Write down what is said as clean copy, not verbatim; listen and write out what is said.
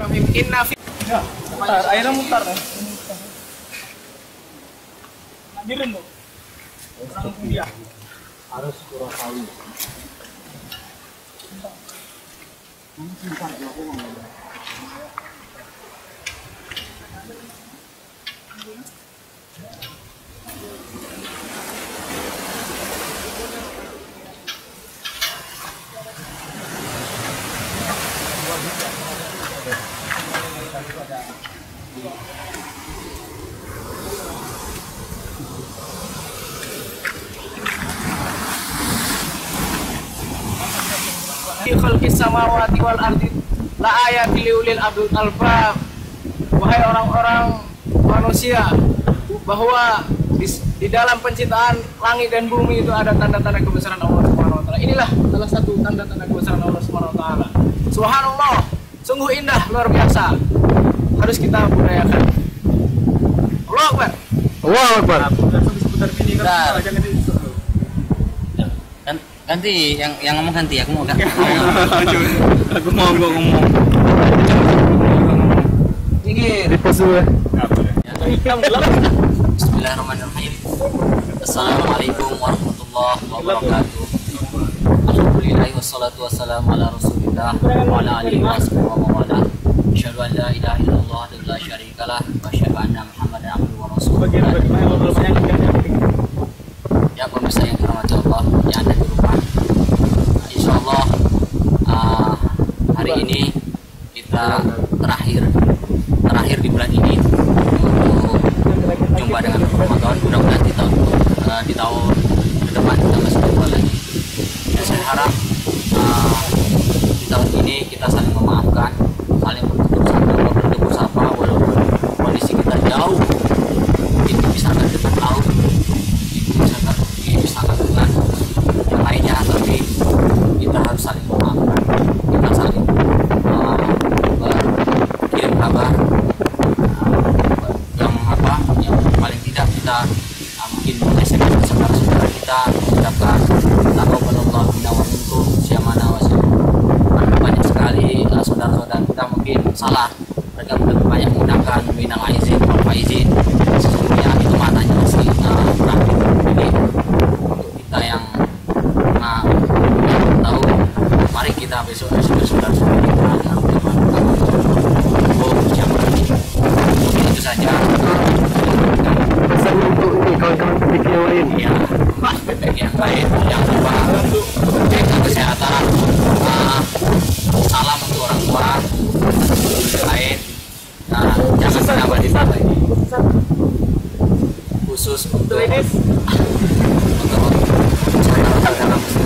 Bismillahirrahmanirrahim. Inna fi. Ya, mutar, airnya mutar. Hadirin loh. Orang kuliah. Harus kurang tahu. Fi khalqis samawati wal ardi la ayatil liulil albab. Wahai orang-orang manusia, bahwa di dalam penciptaan langit dan bumi itu ada tanda-tanda kebesaran Allah Subhanahu wa taala. Inilah salah satu tanda-tanda kebesaran Allah Subhanahu wa taala. Subhanallah, sungguh indah, luar biasa. Harus kita budayakan. Allahu Akbar. Allahu Akbar. Seputar ini kan jangan disuruh. Ganti yang ngomong ganti, aku mau gak? Aku mau ngomong. Tinggi. Di pos dulu ya. Bismillahirrahmanirrahim. Assalamualaikum warahmatullahi wabarakatuh. Alhamdulillah wassalatu wassalamu ala rasulillah wa ala alihi wa sahbihi wa mawala. Asyhadu an la ilaha illallah wa la syarikalah wa asyhadu anna Muhammadan abduhu wa rasuluh. Ya pemirsa yang dirahmati Allah, yang ada di rumah, insya Allah hari ini kita terakhir di bulan ini untuk jumpa dengan Ramadan. Mudah-mudahan di tahun ke depan kita masih jumpa lagi. Dan saya harap di tahun ini kita saling memaafkan, saling bertegur sapa, walaupun kondisi kita jauh, mungkin dipisahkan dengan laut, dipisahkan dengan yang lainnya, tapi kita harus saling memaafkan, kita saling berkirim kabar yang paling tidak kita mungkin SMS saudara-saudara kita, ucapkan taqabbalallahu minna wa minkum syamana wa banyak sekali saudara-saudara kita mungkin salah, mereka lebih banyak menggunakan minal aizin wal faizin, sesungguhnya itu matanya masih kurang. Jadi untuk kita yang tahu, mari kita besok saudara-saudara kita itu saja. Pesan untuk ini kawan-kawan PPK yang lain. Ya, PPK yang lain, jangan lupa jaga kesehatan. Salam untuk orang tua yang lain. Nah, jangan menambah khusus untuk saudara-saudara